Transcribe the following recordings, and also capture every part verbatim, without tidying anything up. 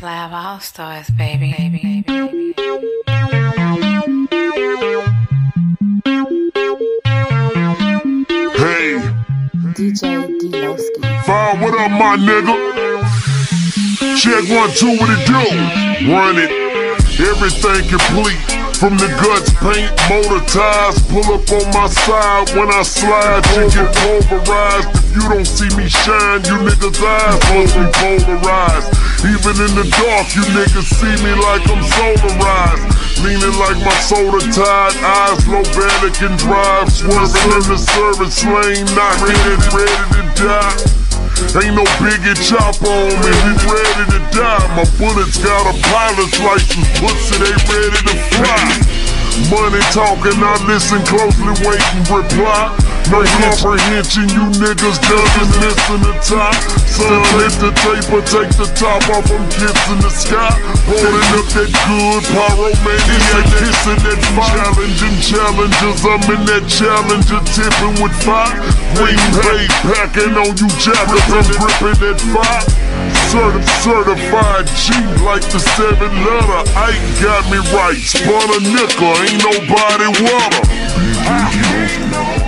SlabAllStarz, baby, baby, baby, baby. Hey, D J DLoskii. Fire, what up, my nigga? Check one, two, what it do? Run it. Everything complete. From the guts, paint, motor ties. Pull up on my side when I slide. You get pulverized. If you don't see me shine, you niggas' eyes won't be polarized. Even in the dark, you niggas see me like I'm solarized. Leaning like my soda tied, eyes low Vatican drive. Swerving in the service lane, not ready, ready to die. Ain't no biggie chop on me, we ready to die. My bullets got a pilot's license, pussy, they ready to fly. Money talking, I listen closely, waiting reply. No comprehension, you niggas just missing the top. Son, hit the taper, take the top off, I'm kissing the sky. Holding up that good pyromaniac, kissing that fire. Challenging challenges, I'm in that challenger, tipping with fire. Green hay, packing on you jackets, I'm gripping that fire. Certi certified G like the seven letter, Ike got me right. Spun a nickel, ain't nobody water. Ain't nobody.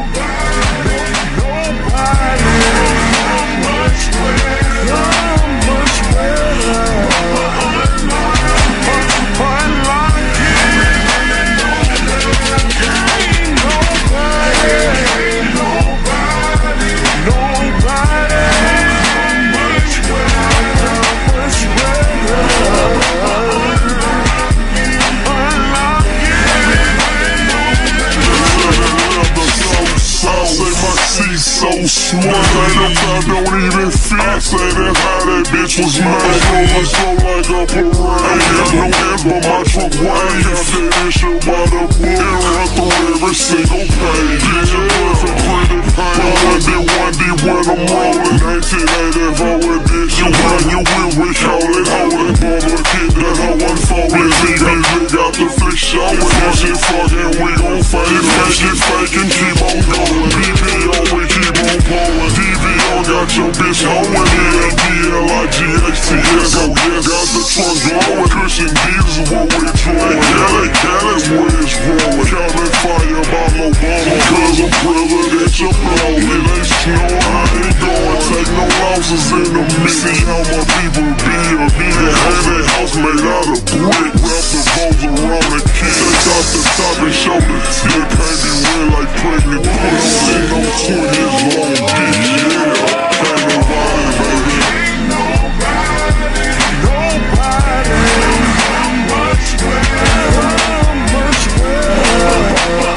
So smart, that I don't even feel. I say that's how that bitch was made. Rolling slow like a parade. Ain't got no hands but my truck wide. You finish it by the book and run through every single page. Bitch, it wasn't pretty pain. one D, one D when I'm rolling. nineteen eighty-four with this. You run, you will, we call it holding. Bubble kid, that hoe unfolding. Z B B got the flick showing. That shit fucking, we gon' fade. That shit faking, keep on going. B B O, we keep on pulling. D V O got your bitch hoeing. Yeah, D L I G H T S. Go, yes, got the trunk glowing. Cushion D's is what we drawing. Cali, Cali's where it's growing. Comin fire by Obama. Cause I'm presidential blow. It ain't snow, I ain't going. Take no losses in the mix. See how my people be a nigga. Had that house made out of brick. Wrap the bones around the kid. Take off the top and show the tip. Can't be real like pregnant pussy. Ain't no twenties long dick, yeah. Can't nobody, baby. Ain't nobody, nobody. I'm much better, I'm much better.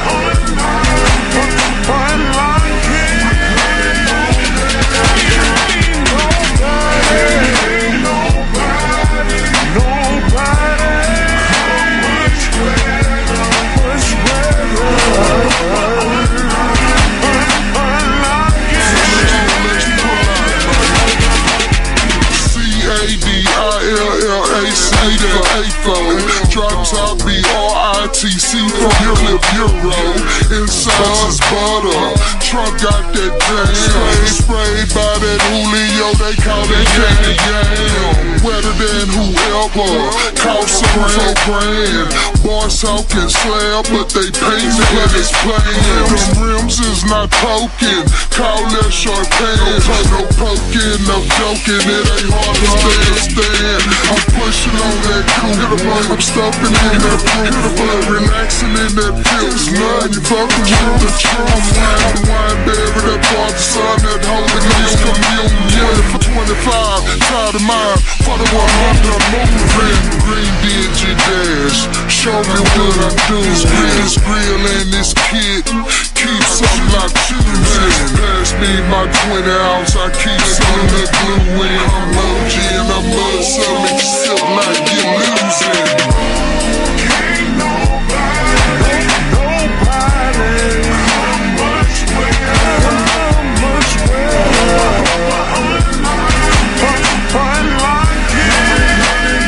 Unlike him. Ain't nobody, ain't nobody, nobody. I'm much better, much better. Drop top B R I T C from your bureau. Inside is butter. Trunk got that damn. Sprayed by that Julio, they call that candy yam. Wetter than whoever. Cost around grand. Boys talking slab, but they paint it like it's playing. Them rims is not poking. Call that short pants. No poking, no joking. It ain't hard to understand. I'm pushing on that coupe. I'm stuffing in that proof. Relaxing in that pills. None, you fucking with the trunk. Wine, wine, baby, that bought the sun. That holy ghost communion. For twenty-five, tired of mine. For the one hundred, moving. Green digit dash. Show me what I do. This grill and this kid. Keep something like choosing. Pass me my twenty ounce. I keep some of the glue in. I'm O G and I'm mud. Some except like you're losing. Ain't nobody, nobody. I'm much better, I'm much better. Unlike him.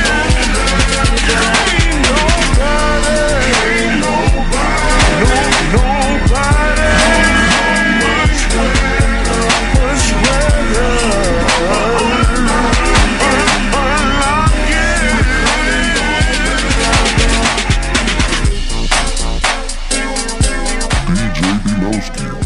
Ain't nobody, ain't nobody, no, nobody. I'm much better, much better. DLoskii.